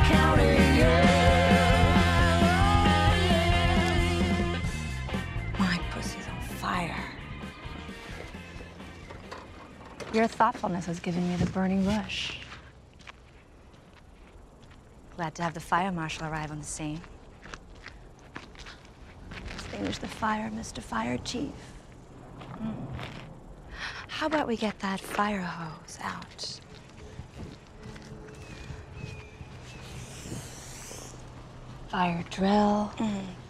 County, My pussy's on fire. Your thoughtfulness has given me the burning rush. Glad to have the fire marshal arrive on the scene. Extinguish the fire, Mr. Fire Chief. How about we get that fire hose out? Fire drill.